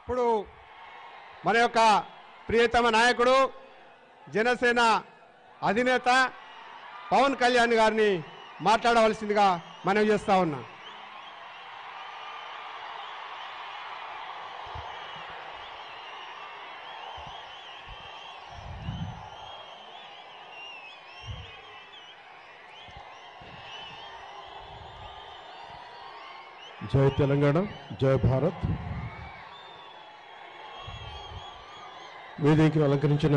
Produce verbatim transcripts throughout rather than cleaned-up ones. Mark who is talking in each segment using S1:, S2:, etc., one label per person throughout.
S1: ఇప్పుడు మన యొక్క ప్రియతమ నాయకుడు జనసేన అధినేత పవన్ కళ్యాణ్ గారిని మాట్లాడవలసిందిగా మనవి చేస్తా ఉన్నా.
S2: जय तेलंगाना, जय भारत. వేదికను అలంకరించిన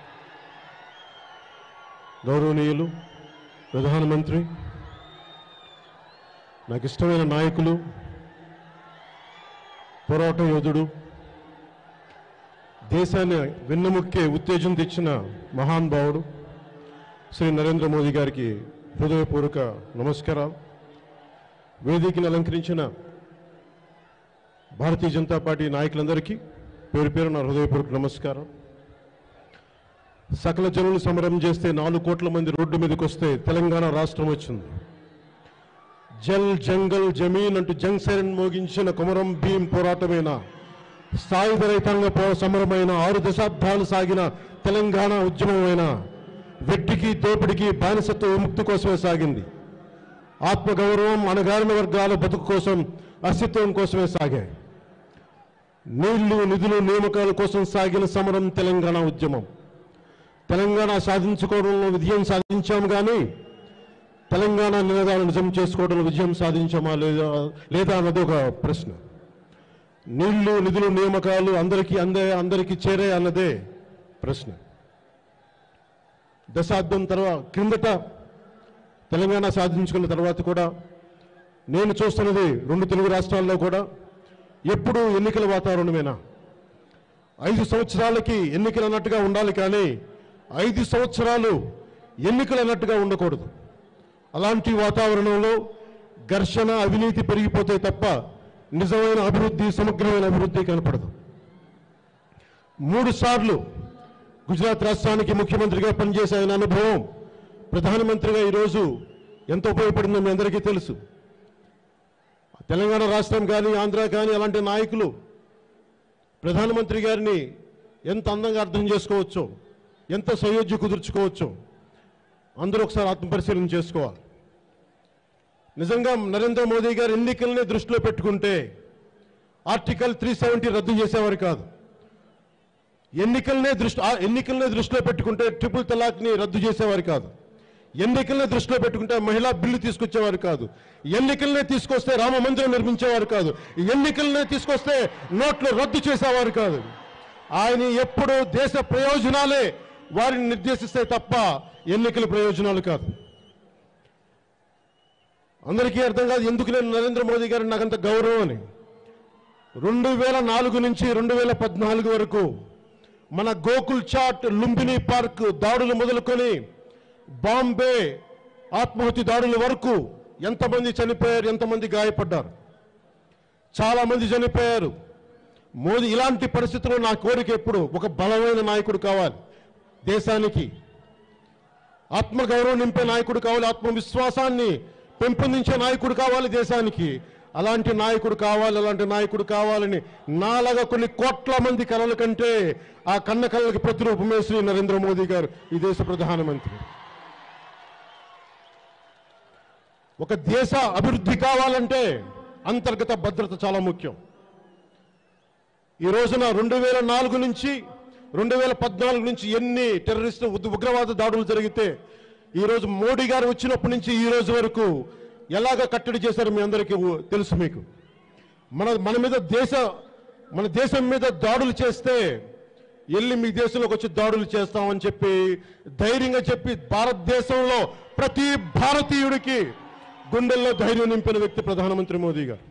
S2: గౌరవనీయులు ప్రధానమంత్రి, నాకు ఇష్టమైన నాయకులు, పోరాట యోధుడు, దేశాన్ని వెన్నెముక్కే ఉత్తేజం తెచ్చిన మహానుభావుడు శ్రీ నరేంద్ర మోదీ గారికి హృదయపూర్వక నమస్కారాలు. వేదికను అలంకరించిన భారతీయ జనతా పార్టీ నాయకులందరికీ పేరు పేరు నా హృదయపూర్వక నమస్కారం. సకల జనులు సమరం చేస్తే నాలుగు కోట్ల మంది రోడ్డు మీదకి వస్తే తెలంగాణ రాష్ట్రం వచ్చింది. జల్ జంగల్ జమీన్ అంటూ జంగ్ సైరన్ మోగించిన కొమరం భీం పోరాటమైన, సాయుధ రైతాంగ సమరమైన, ఆరు దశాబ్దాలు సాగిన తెలంగాణ ఉద్యమమైన వెట్టికి దోపిడికి బానిసత్వ విముక్తి కోసమే సాగింది. ఆత్మగౌరవం, అణగారిన వర్గాల బతుకు కోసం, అస్తిత్వం కోసమే సాగాయి. నీళ్లు, నిధులు, నియామకాల కోసం సాగిన సమరం తెలంగాణ ఉద్యమం. తెలంగాణ సాధించుకోవడంలో విజయం సాధించాము కానీ తెలంగాణ నినాదాలను నిజం చేసుకోవడంలో విజయం సాధించామా లేదా లేదా అన్నది ఒక ప్రశ్న. నీళ్లు, నిధులు, నియామకాలు అందరికీ అందే అందరికీ చేరే అన్నదే ప్రశ్న. దశాబ్దం తర్వాత క్రిందట తెలంగాణ సాధించుకున్న తర్వాత కూడా నేను చూస్తున్నది రెండు తెలుగు రాష్ట్రాల్లో కూడా ఎప్పుడూ ఎన్నికల వాతావరణమేనా. ఐదు సంవత్సరాలకి ఎన్నికలు అన్నట్టుగా ఉండాలి కానీ ఐదు సంవత్సరాలు ఎన్నికలు అన్నట్టుగా ఉండకూడదు. అలాంటి వాతావరణంలో ఘర్షణ, అవినీతి పెరిగిపోతే తప్ప నిజమైన అభివృద్ధి, సమగ్రమైన అభివృద్ధి కనపడదు. మూడు సార్లు గుజరాత్ రాష్ట్రానికి ముఖ్యమంత్రిగా పనిచేసే ఆయన అనుభవం ప్రధానమంత్రిగా ఈరోజు ఎంత ఉపయోగపడిందో మీ అందరికీ తెలుసు. తెలంగాణ రాష్ట్రం కానీ, ఆంధ్ర కానీ అలాంటి నాయకులు ప్రధానమంత్రి గారిని ఎంత అందంగా అర్థం చేసుకోవచ్చో, ఎంత సయోధ్య కుదుర్చుకోవచ్చో అందరూ ఒకసారి ఆత్మపరిశీలన చేసుకోవాలి. నిజంగా నరేంద్ర మోదీ గారు ఎన్నికల్ని దృష్టిలో పెట్టుకుంటే ఆర్టికల్ త్రీ సెవెంటీ రద్దు చేసేవారు కాదు. ఎన్నికలనే దృష్టి ఎన్నికలనే దృష్టిలో పెట్టుకుంటే ట్రిపుల్ తలాక్ని రద్దు చేసేవారు కాదు. ఎన్నికలనే దృష్టిలో పెట్టుకుంటే మహిళా బిల్లు తీసుకొచ్చేవారు కాదు. ఎన్నికలనే తీసుకొస్తే రామ మందిరం నిర్మించేవారు కాదు. ఎన్నికలనే తీసుకొస్తే నోట్లు రద్దు చేసేవారు కాదు. ఆయన ఎప్పుడూ దేశ ప్రయోజనాలే వారిని నిర్దేశిస్తే తప్ప ఎన్నికల ప్రయోజనాలు కాదు. అందరికీ అర్థం కాదు ఎందుకు నేను నరేంద్ర మోదీ గారిని నాకంత గౌరవం అని. రెండు వేల నాలుగు నుంచి రెండు వేల పద్నాలుగు వరకు మన గోకుల్ చాట్, లుంబిని పార్క్ దాడులు మొదలుకొని బాంబే ఆత్మహత్య దాడుల వరకు ఎంతమంది చనిపోయారు, ఎంతమంది గాయపడ్డారు, చాలా మంది చనిపోయారు. మోదీ ఇలాంటి పరిస్థితుల్లో నా కోరిక ఎప్పుడు ఒక బలమైన నాయకుడు కావాలి, దేశానికి ఆత్మగౌరవం నింపే నాయకుడు కావాలి, ఆత్మవిశ్వాసాన్ని పెంపొందించే నాయకుడు కావాలి దేశానికి. అలాంటి నాయకుడు కావాలి, అలాంటి నాయకుడు కావాలని నాలాగా కొన్ని కోట్ల మంది కలల కంటే ఆ కన్న కళ్ళకి ప్రతిరూపమే శ్రీ నరేంద్ర మోదీ గారు, ఈ దేశ ప్రధానమంత్రి. ఒక దేశ అభివృద్ధి కావాలంటే అంతర్గత భద్రత చాలా ముఖ్యం. ఈ రోజున రెండు వేల నాలుగు నుంచి రెండు వేల పద్నాలుగు నుంచి ఎన్ని టెర్రరిస్టు ఉగ్రవాద దాడులు జరిగితే ఈరోజు మోడీ గారు వచ్చినప్పటి నుంచి ఈ రోజు వరకు ఎలాగ కట్టడి చేశారో మీ అందరికీ తెలుసు. మీకు మన మన మీద దేశ మన దేశం మీద దాడులు చేస్తే వెళ్ళి మీ దేశంలోకి వచ్చి దాడులు చేస్తామని చెప్పి ధైర్యంగా చెప్పి భారతదేశంలో ప్రతి భారతీయుడికి గుండెల్లో ధైర్యం నింపిన వ్యక్తి ప్రధానమంత్రి మోదీ గారు.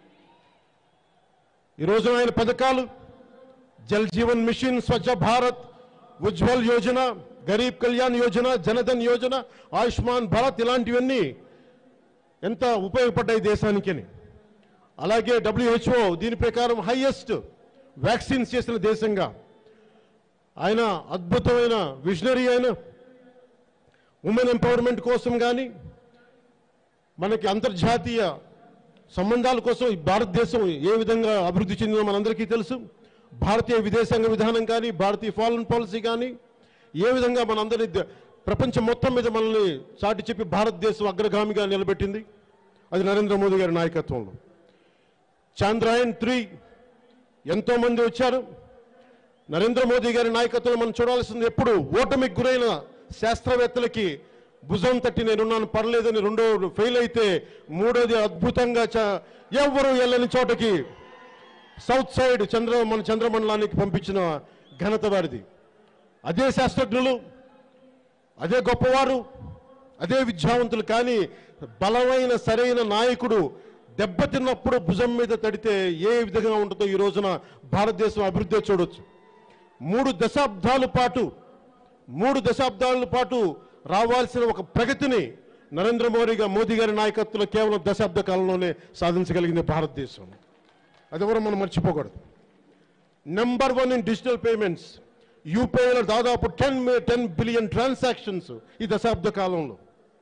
S2: ఈరోజు ఆయన పథకాలు జల్ జీవన్ మిషన్, స్వచ్ఛ భారత్, ఉజ్వల్ యోజన, గరీబ్ కళ్యాణ్ యోజన, జనధన్ యోజన, ఆయుష్మాన్ భారత్ ఇలాంటివన్నీ ఎంత ఉపయోగపడ్డాయి దేశానికి అని. అలాగే డబ్ల్యూహెచ్ఓ దీని ప్రకారం హైయెస్ట్ వ్యాక్సిన్స్ చేసిన దేశంగా ఆయన అద్భుతమైన విజనరీ అయిన ఉమెన్ ఎంపవర్మెంట్ కోసం కానీ మనకి అంతర్జాతీయ సంబంధాల కోసం భారతదేశం ఏ విధంగా అభివృద్ధి చెందిందో మనందరికీ తెలుసు. భారతీయ విదేశాంగ విధానం కానీ, భారతీయ ఫారెన్ పాలసీ కానీ ఏ విధంగా మనందరి ప్రపంచం మొత్తం మీద మనల్ని చాటి చెప్పి భారతదేశం అగ్రగామిగా నిలబెట్టింది, అది నరేంద్ర మోదీ గారి నాయకత్వంలో. చంద్రయాన్ త్రీ ఎంతోమంది వచ్చారు. నరేంద్ర మోదీ గారి నాయకత్వంలో మనం చూడాల్సింది ఎప్పుడు ఓటమికి గురైన శాస్త్రవేత్తలకి భుజం తట్టి నేనున్నాను పర్లేదని, రెండో ఫెయిల్ అయితే మూడోది అద్భుతంగా ఎవరు వెళ్ళని చోటకి సౌత్ సైడ్ చంద్ర మన చంద్రమండలానికి పంపించిన ఘనత వారిది. అదే శాస్త్రజ్ఞులు, అదే గొప్పవారు, అదే విద్యావంతులు. కానీ బలమైన సరైన నాయకుడు దెబ్బతిన్నప్పుడు భుజం మీద తడితే ఏ విధంగా ఉంటుందో ఈ రోజున భారతదేశం అభివృద్ధి చూడొచ్చు. మూడు దశాబ్దాల పాటు మూడు దశాబ్దాల పాటు రావాల్సిన ఒక ప్రగతిని నరేంద్ర మోడీగా మోదీ గారి నాయకత్వంలో కేవలం దశాబ్ద కాలంలోనే సాధించగలిగింది భారతదేశం. అది ఎవరు మనం మర్చిపోకూడదు. Number one in digital payments. యూపీఐలో దాదాపు టెన్ టెన్ బిలియన్ ట్రాన్సాక్షన్స్ ఈ దశాబ్ద కాలంలో.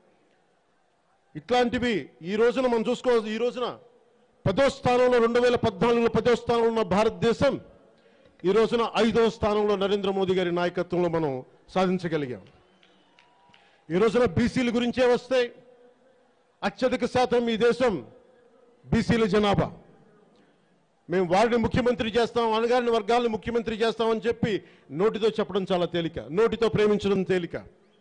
S2: ఇట్లాంటివి ఈ రోజున మనం చూసుకోవాలి. ఈ రోజున పదో స్థానంలో రెండు వేల పద్నాలుగులో పదో స్థానంలో ఉన్న భారతదేశం ఈ రోజున ఐదో స్థానంలో నరేంద్ర మోదీ గారి నాయకత్వంలో మనం సాధించగలిగాం. ఈ రోజున బీసీల గురించే వస్తే అత్యధిక శాతం ఈ దేశం బీసీల జనాభా. మేము వారిని ముఖ్యమంత్రి చేస్తాం, అనగారిన వర్గాలను ముఖ్యమంత్రి చేస్తామని చెప్పి నోటితో చెప్పడం చాలా తేలిక, నోటితో ప్రేమించడం తేలిక.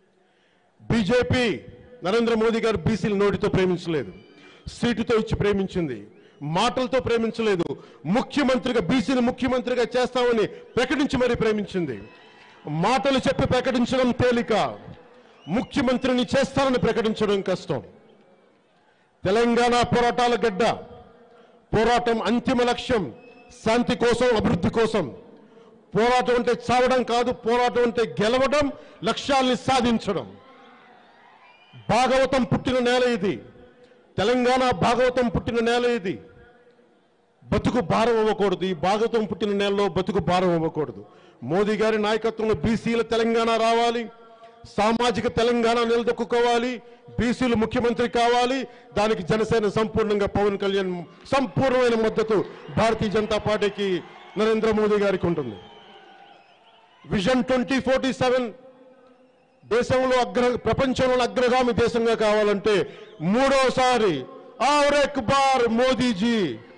S2: బీజేపీ నరేంద్ర మోదీ గారు బీసీలు నోటితో ప్రేమించలేదు, సీటుతో ఇచ్చి ప్రేమించింది, మాటలతో ప్రేమించలేదు. ముఖ్యమంత్రిగా బీసీని ముఖ్యమంత్రిగా చేస్తామని ప్రకటించి మరీ ప్రేమించింది. మాటలు చెప్పి ప్రకటించడం తేలిక, ముఖ్యమంత్రిని చేస్తానని ప్రకటించడం కష్టం. తెలంగాణ పోరాటాల గడ్డ. పోరాటం అంతిమ లక్ష్యం శాంతి కోసం, అభివృద్ధి కోసం. పోరాటం అంటే చావడం కాదు, పోరాటం అంటే గెలవడం, లక్ష్యాల్ని సాధించడం. భాగవతం పుట్టిన నేల ఇది, తెలంగాణ భాగవతం పుట్టిన నేల ఇది. బతుకు భారం అవ్వకూడదు. ఈ భాగవతం పుట్టిన నేలలో బతుకు భారం అవ్వకూడదు. మోదీ గారి నాయకత్వంలో బీసీల తెలంగాణ రావాలి, సామాజిక తెలంగాణ నిలదొక్కుకోవాలి, బీసీలు ముఖ్యమంత్రి కావాలి. దానికి జనసేన సంపూర్ణంగా పవన్ కళ్యాణ్ సంపూర్ణమైన మద్దతు భారతీయ జనతా పార్టీకి, నరేంద్ర మోదీ గారికి ఉంటుంది. విజన్ ట్వంటీ ఫోర్టీ సెవెన్ దేశంలో అగ్ర ప్రపంచంలో అగ్రగామి దేశంగా కావాలంటే మూడోసారి ఔర్ ఎక్ బార్ మోదీజీ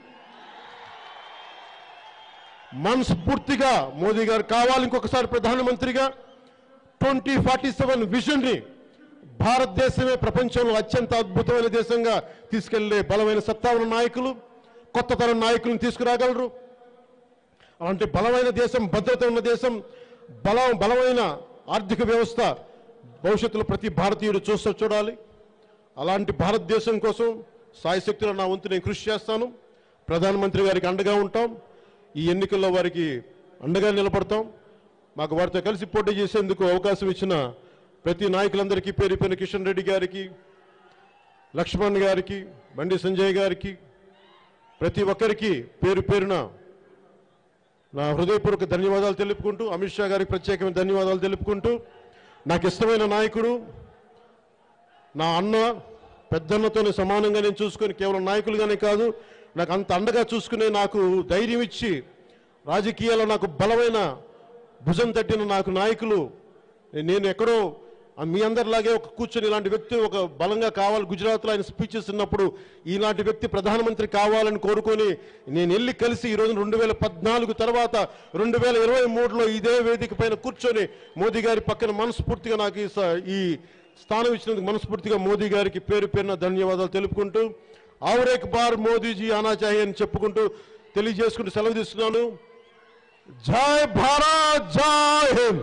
S2: మనస్ఫూర్తిగా మోదీ గారు కావాలి ఇంకొకసారి ప్రధానమంత్రిగా. ట్వంటీ ఫార్టీ సెవెన్ విజన్ ని భారతదేశమే ప్రపంచంలో అత్యంత అద్భుతమైన దేశంగా తీసుకెళ్లే బలమైన సత్తా ఉన్న నాయకులు, కొత్త తరం నాయకులను తీసుకురాగలరు. అలాంటి బలమైన దేశం, భద్రత ఉన్న దేశం, బల బలమైన ఆర్థిక వ్యవస్థ భవిష్యత్తులో ప్రతి భారతీయుడు చూస్తూ చూడాలి. అలాంటి భారతదేశం కోసం సాయశక్తుల నా వంతు నేను కృషి చేస్తాను. ప్రధానమంత్రి గారికి అండగా ఉంటాం. ఈ ఎన్నికల్లో వారికి అండగా నిలబడతాం. మాకు వారితో కలిసి పోటీ చేసేందుకు అవకాశం ఇచ్చిన ప్రతి నాయకులందరికీ, పేరు పేరు కిషన్ రెడ్డి గారికి, లక్ష్మణ్ గారికి, బండి సంజయ్ గారికి, ప్రతి ఒక్కరికి పేరు పేరున నా హృదయపూర్వక ధన్యవాదాలు తెలుపుకుంటూ, అమిత్ షా గారికి ప్రత్యేకమైన ధన్యవాదాలు తెలుపుకుంటూ, నాకు ఇష్టమైన నాయకుడు నా అన్న, పెద్దన్నతోనే సమానంగా నేను చూసుకొని, కేవలం నాయకులుగానే కాదు నాకు అంత అండగా చూసుకునే, నాకు ధైర్యం ఇచ్చి రాజకీయాల్లో నాకు బలమైన భుజం తట్టిన నాకు నాయకులు. నేను ఎక్కడో మీ అందరిలాగే ఒక కూర్చొని ఇలాంటి వ్యక్తి ఒక బలంగా కావాలి. గుజరాత్లో ఆయన స్పీచెస్ ఉన్నప్పుడు ఇలాంటి వ్యక్తి ప్రధానమంత్రి కావాలని కోరుకొని నేను వెళ్ళి కలిసి ఈరోజు రెండు వేల పద్నాలుగు తర్వాత రెండు వేల ఇరవై మూడులో ఇదే వేదిక పైన కూర్చొని మోదీ గారి పక్కన మనస్ఫూర్తిగా నాకు ఈ స్థానం ఇచ్చినందుకు మనస్ఫూర్తిగా మోదీ గారికి పేరు పేరున ధన్యవాదాలు తెలుపుకుంటూ, ఔర్ ఎక్ బార్ మోదీజీ ఆనా చాహియే అని చెప్పుకుంటూ తెలియజేసుకుంటూ సెలవు తీసుకున్నాను. జై భారత్, జై హింద్.